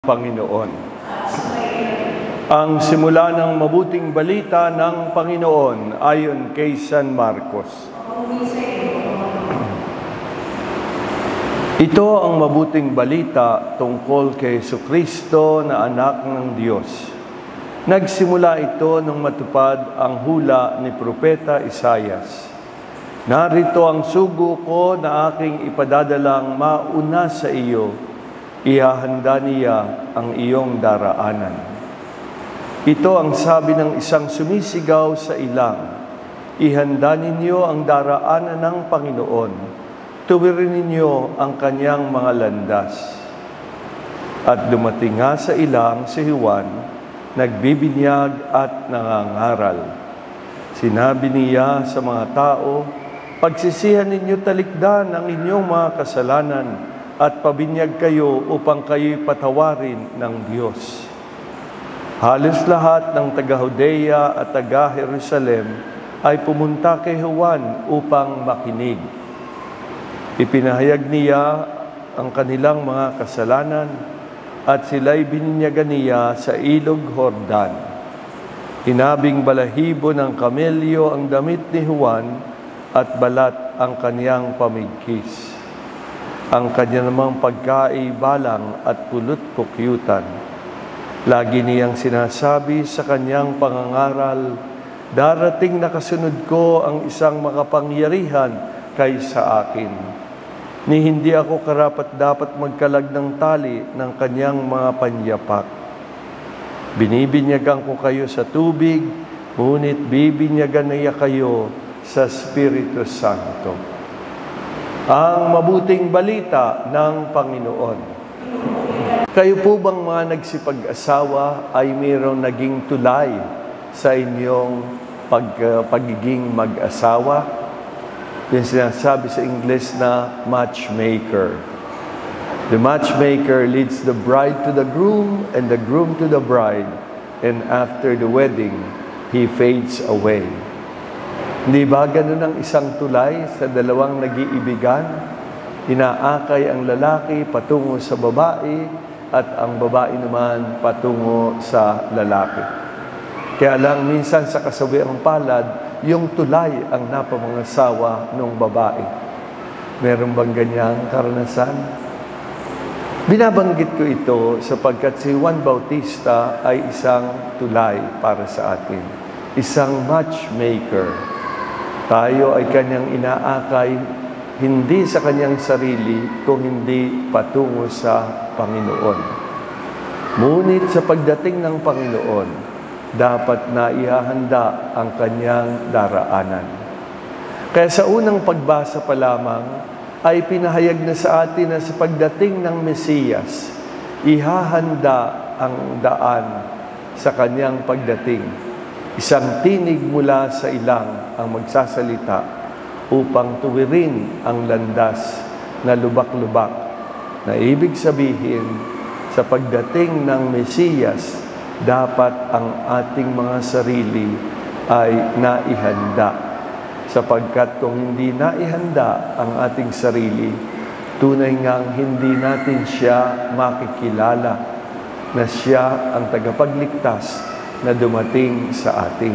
Panginoon. Ang simula ng mabuting balita ng Panginoon ayon kay San Marcos. Ito ang mabuting balita tungkol kay Jesucristo na anak ng Diyos. Nagsimula ito nang matupad ang hula ni Propeta Isaias. Narito ang sugo ko na aking ipadadalang mauna sa iyo. Ihahanda niya ang iyong daraanan. Ito ang sabi ng isang sumisigaw sa ilang. Ihanda ninyo ang daraanan ng Panginoon. Tuwirin ninyo ang kanyang mga landas. At dumating nga sa ilang si Juan, nagbibinyag at nangangaral. Sinabi niya sa mga tao, pagsisihan ninyo talikdan ang inyong mga kasalanan at pabinyag kayo upang kayo'y patawarin ng Diyos. Halos lahat ng taga-Judea at taga-Jerusalem ay pumunta kay Juan upang makinig. Ipinahayag niya ang kanilang mga kasalanan at sila'y bininyagan niya sa ilog Jordan. Inabing balahibo ng kamelyo ang damit ni Juan at balat ang kaniyang pamigkis. Ang kanya namang pagkaibalang at pulot-pukyutan. Lagi niyang sinasabi sa kanyang pangangaral, darating na kasunod ko ang isang makapangyarihan kaysa akin. Ni hindi ako karapat-dapat magkalag ng tali ng kanyang mga panyapak. Binibinyagan ko kayo sa tubig, ngunit bibinyagan niya kayo sa Espiritu Santo. Ang mabuting balita ng Panginoon. Kayo po bang mga nagsipag-asawa ay mayroong naging tulay sa inyong pagiging mag-asawa? Yung sinasabi sa English na matchmaker. The matchmaker leads the bride to the groom and the groom to the bride, and after the wedding, he fades away. Hindi ba ganun ang isang tulay sa dalawang nag-iibigan? Inaakay ang lalaki patungo sa babae at ang babae naman patungo sa lalaki. Kaya lang minsan sa kasawiang palad, yung tulay ang napamangasawa ng babae. Meron bang ganyang karanasan? Binabanggit ko ito sapagkat si Juan Bautista ay isang tulay para sa atin. Isang matchmaker. Tayo ay kanyang inaakay, hindi sa kanyang sarili, kung hindi patungo sa Panginoon. Ngunit sa pagdating ng Panginoon, dapat na ihahanda ang kanyang daraanan. Kaya sa unang pagbasa pa lamang, ay pinahayag na sa atin na sa pagdating ng Mesiyas, ihahanda ang daan sa kanyang pagdating. Isang tinig mula sa ilang ang magsasalita upang tuwirin ang landas na lubak-lubak. Na ibig sabihin, sa pagdating ng Mesiyas, dapat ang ating mga sarili ay naihanda. Sapagkat kung hindi naihanda ang ating sarili, tunay ngang hindi natin siya makikilala na siya ang tagapagligtas na dumating sa atin.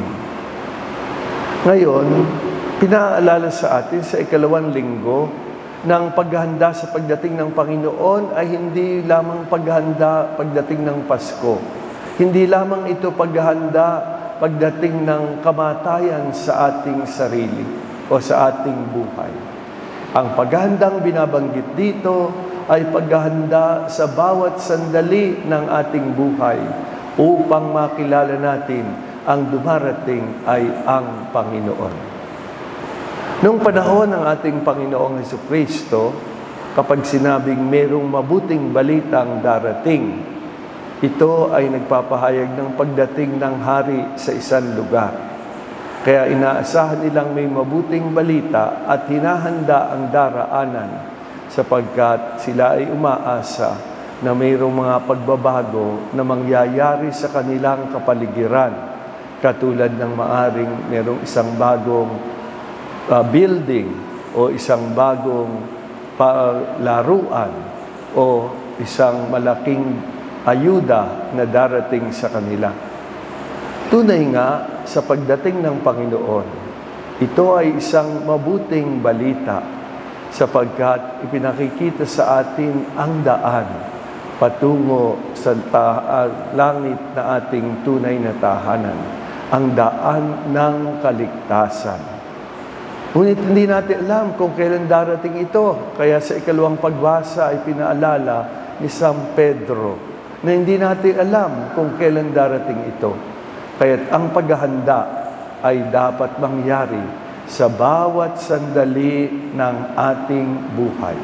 Ngayon, pinaalala sa atin sa ikalawang linggo ng paghahanda sa pagdating ng Panginoon ay hindi lamang paghahanda pagdating ng Pasko. Hindi lamang ito paghahanda pagdating ng kamatayan sa ating sarili o sa ating buhay. Ang paghahandang binabanggit dito ay paghahanda sa bawat sandali ng ating buhay upang makilala natin ang dumarating ay ang Panginoon. Noong panahon ng ating Panginoong Jesucristo, kapag sinabing merong mabuting balitang darating, ito ay nagpapahayag ng pagdating ng hari sa isang lugar. Kaya inaasahan nilang may mabuting balita at hinahanda ang daraanan sapagkat sila ay umaasa na mayroong mga pagbabago na mangyayari sa kanilang kapaligiran. Katulad ng maaring mayroong isang bagong building o isang bagong laruan o isang malaking ayuda na darating sa kanila. Tunay nga, sa pagdating ng Panginoon, ito ay isang mabuting balita sapagkat ipinakikita sa atin ang daan patungo sa langit na ating tunay na tahanan, ang daan ng kaligtasan. Ngunit hindi natin alam kung kailan darating ito. Kaya sa ikalawang pagbasa ay pinaalala ni San Pedro na hindi natin alam kung kailan darating ito. Kaya't ang paghahanda ay dapat mangyari sa bawat sandali ng ating buhay.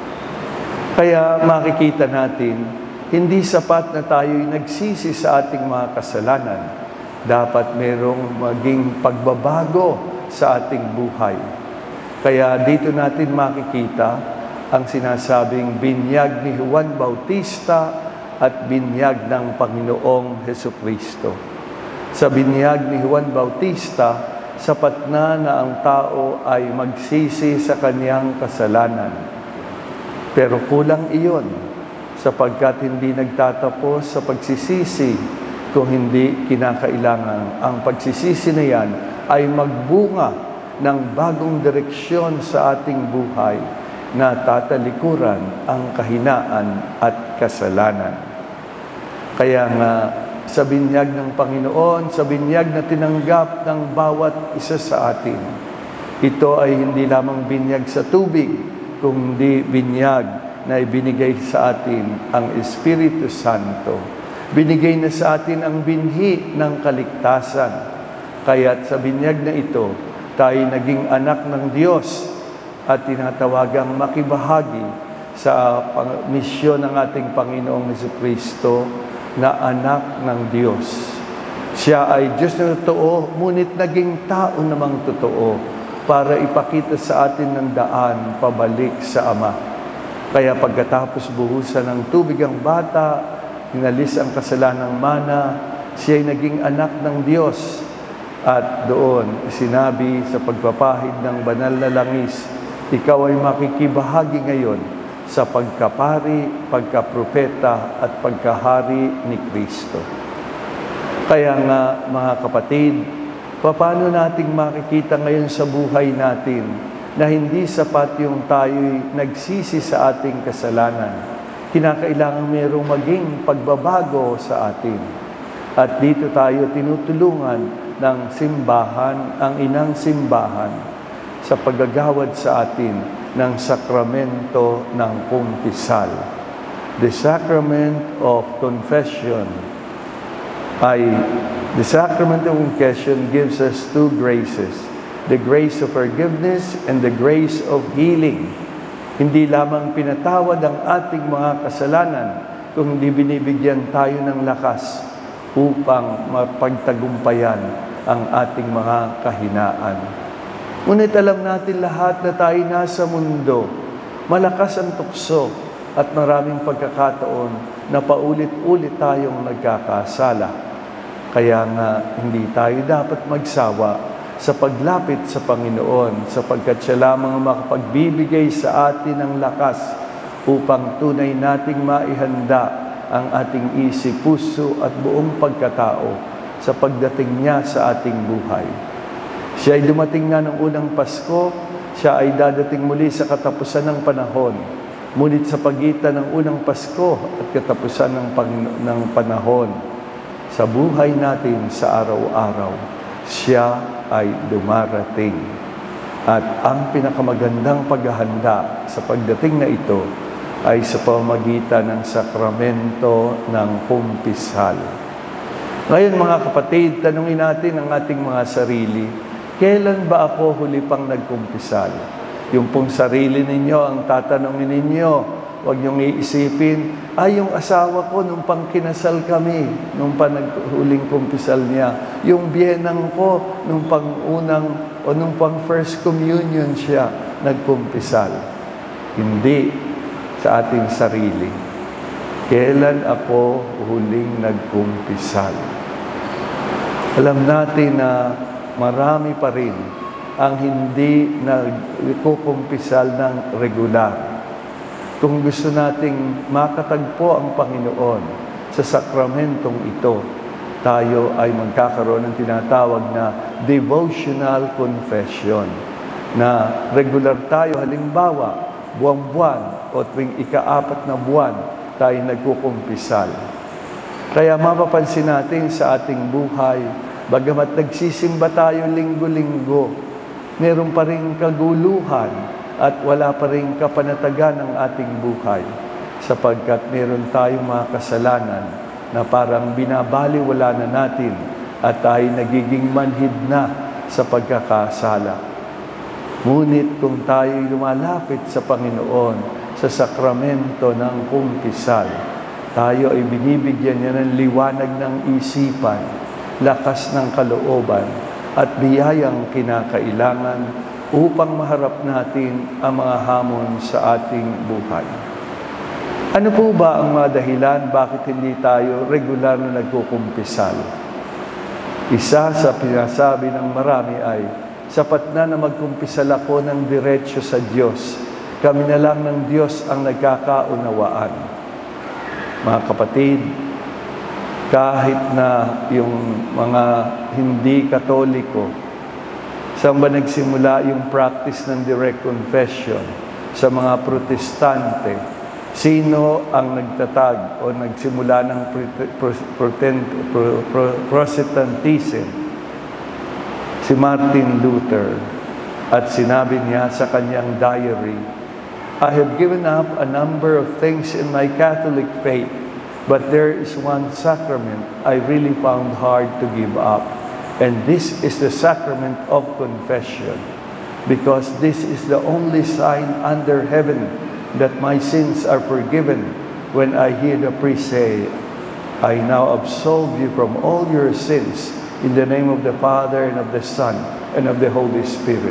Kaya makikita natin, hindi sapat na tayo'y nagsisi sa ating mga kasalanan. Dapat merong maging pagbabago sa ating buhay. Kaya dito natin makikita ang sinasabing binyag ni Juan Bautista at binyag ng Panginoong Hesukristo. Sa binyag ni Juan Bautista, sapat na ang tao ay magsisi sa kanyang kasalanan. Pero kulang iyon, sapagkat hindi nagtatapos sa pagsisisi kung hindi kinakailangan. Ang pagsisisi na yan ay magbunga ng bagong direksyon sa ating buhay na tatalikuran ang kahinaan at kasalanan. Kaya nga, sa binyag ng Panginoon, sa binyag na tinanggap ng bawat isa sa atin, ito ay hindi lamang binyag sa tubig, kundi binyag na ibinigay sa atin ang Espiritu Santo. Binigay na sa atin ang binhi ng kaligtasan. Kaya't sa binyag na ito, tayo naging anak ng Diyos at tinatawagang makibahagi sa misyon ng ating Panginoong Jesucristo na anak ng Diyos. Siya ay Diyos na totoo, ngunit naging tao namang totoo para ipakita sa atin ng daan pabalik sa Ama. Kaya pagkatapos buhusan ng tubig ang bata, inalis ang kasalanang mana, siya ay naging anak ng Diyos. At doon, sinabi sa pagpapahid ng banal na langis, ikaw ay makikibahagi ngayon sa pagkapari, pagkapropeta at pagkahari ni Kristo. Kaya nga, mga kapatid, paano nating makikita ngayon sa buhay natin na hindi sapat yung tayo'y nagsisi sa ating kasalanan? Kinakailangan mayroong maging pagbabago sa atin. At dito tayo tinutulungan ng simbahan, ang inang simbahan, sa paggagawad sa atin ng sakramento ng kumpisal. The sacrament of confession the sacrament of confession gives us two graces, the grace of forgiveness and the grace of healing. Hindi lamang pinatawad ang ating mga kasalanan, kundi binibigyan tayo ng lakas upang mapagtagumpayan ang ating mga kahinaan. Ngunit alam natin lahat na tayo nasa mundo, malakas ang tukso at maraming pagkakataon na paulit-ulit tayong nagkakasala. Kaya nga, hindi tayo dapat magsawa sa paglapit sa Panginoon sapagkat siya lamang makapagbibigay sa atin ng lakas upang tunay nating maihanda ang ating isip, puso at buong pagkatao sa pagdating niya sa ating buhay. Siya ay dumating na ng unang Pasko, siya ay dadating muli sa katapusan ng panahon. Ngunit sa pagitan ng unang Pasko at katapusan ng panahon, sa buhay natin sa araw-araw, siya ay dumarating. At ang pinakamagandang paghahanda sa pagdating na ito ay sa pamamagitan ng sakramento ng kumpisal. Ngayon mga kapatid, tanungin natin ang ating mga sarili, kailan ba ako huli pang nagkumpisal? Yung pong sarili ninyo ang tatanungin ninyo. Huwag niyong iisipin, yung asawa ko nung pang kinasal kami, nung panaghuling kumpisal niya. Yung biyenang ko nung pang-unang o nung pang first communion siya nagkumpisal. Hindi sa ating sarili. Kailan ako huling nagkumpisal? Alam natin na marami pa rin ang hindi nagkukumpisal ng regular. Kung gusto nating makatagpo ang Panginoon sa sakramentong ito, tayo ay magkakaroon ng tinatawag na devotional confession, na regular tayo, halimbawa, buwan-buwan o tuwing ika-4 na buwan, tayo nagkukumpisal. Kaya mapapansin natin sa ating buhay, bagamat nagsisimba tayo linggo-linggo, meron pa rin kaguluhan at wala pa rin kapanatagan ng ating buhay, sapagkat meron tayong mga kasalanan na parang binabaliwala na natin at tayo nagiging manhid na sa pagkakasala. Ngunit kung tayo'y lumalapit sa Panginoon sa sakramento ng kumpisal, tayo ay binibigyan niya ng liwanag ng isipan, lakas ng kalooban, at biyayang kinakailangan upang maharap natin ang mga hamon sa ating buhay. Ano po ba ang mga dahilan bakit hindi tayo regular na nagkukumpisal? Isa sa pinasabi ng marami ay, sapat na magkumpisal ako ng diretsyo sa Diyos. Kami na lang ng Diyos ang nagkakaunawaan. Mga kapatid, kahit na yung mga hindi Katoliko, saan ba nagsimula yung practice ng direct confession? Sa mga Protestante, sino ang nagtatag o nagsimula ng Protestantism? Si Martin Luther. At sinabi niya sa kanyang diary, I have given up a number of things in my Catholic faith, but there is one sacrament I really found hard to give up. And this is the sacrament of confession, because this is the only sign under heaven that my sins are forgiven when I hear the priest say, I now absolve you from all your sins in the name of the Father and of the Son and of the Holy Spirit.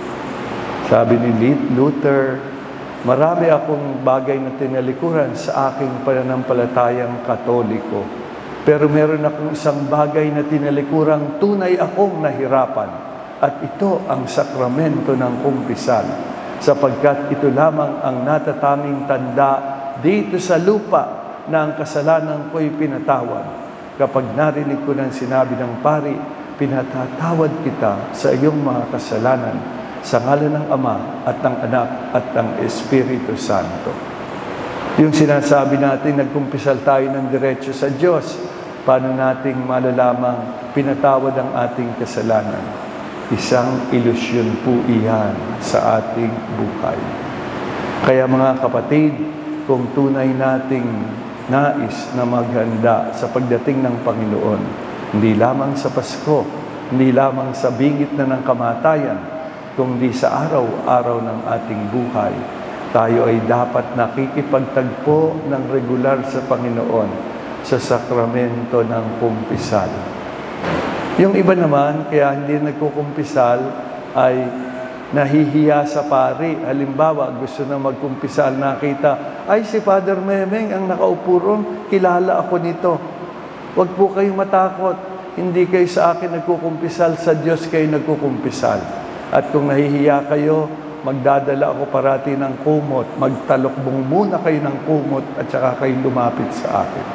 Sabi ni Luther, marami akong bagay na tinalikuran sa aking pananampalatayang Katoliko, pero meron akong isang bagay na tinalikurang tunay akong nahirapan, at ito ang sakramento ng kumpisal, sapagkat ito lamang ang natataming tanda dito sa lupa na ang kasalanan ko'y pinatawad. Kapag narinig ko ng sinabi ng pari, pinatatawad kita sa iyong mga kasalanan sa ngalan ng Ama at ng Anak at ng Espiritu Santo. Yung sinasabi natin, nagkumpisal tayo ng diretsyo sa Diyos, paano nating malalamang pinatawad ang ating kasalanan? Isang ilusyon po iyan sa ating buhay. Kaya mga kapatid, kung tunay nating nais na maghanda sa pagdating ng Panginoon, hindi lamang sa Pasko, hindi lamang sa bingit na ng kamatayan, kundi sa araw-araw ng ating buhay, tayo ay dapat nakikipagtagpo ng regular sa Panginoon sa sakramento ng kumpisal. Yung iba naman, kaya hindi nagkukumpisal, ay nahihiya sa pari. Halimbawa, gusto na magkumpisal, nakita, ay si Father Memeng ang nakaupo ron, kilala ako nito. Huwag po kayong matakot, hindi kayo sa akin nagkukumpisal, sa Diyos kayo nagkukumpisal. At kung nahihiya kayo, magdadala ako parati ng kumot, magtalokbong muna kayo ng kumot at saka kayo lumapit sa akin.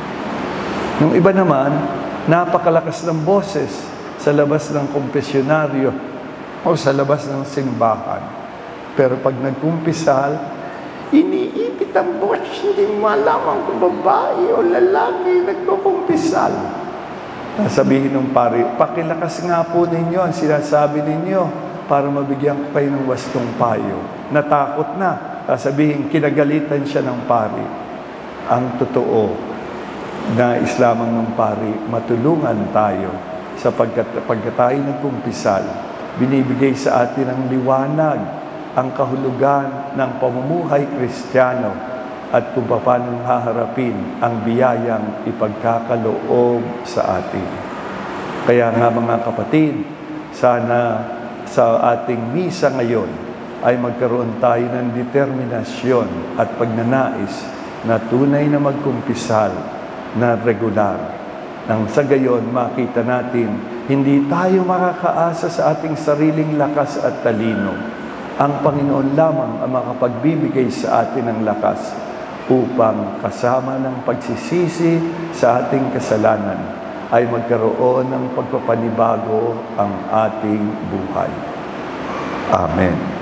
Yung iba naman, napakalakas ng boses sa labas ng kumpesyonaryo o sa labas ng simbahan. Pero pag nagkumpisal, iniipit ang boses, hindi malaman kung babae o lalaki nagkukumpisal. Sabihin ng pari, pakilakas nga po ninyo ang sinasabi ninyo para mabigyan ko kayo ng wastong payo. Natakot na. Sabihin, kinagalitan siya ng pari. Ang totoo, nais lamang ng pari, matulungan tayo sapagkat pagka tayo nagkumpisal, binibigay sa atin ang liwanag, ang kahulugan ng pamumuhay Kristiyano at kung paano haharapin ang biyayang ipagkakaloob sa atin. Kaya nga mga kapatid, sana sa ating misa ngayon ay magkaroon tayo ng determinasyon at pagnanais na tunay na magkumpisal na regular. Nang sa gayon, makita natin, hindi tayo makakaasa sa ating sariling lakas at talino. Ang Panginoon lamang ang makapagbibigay sa atin ng lakas upang kasama ng pagsisisi sa ating kasalanan ay magkaroon ng pagpapanibago ang ating buhay. Amen.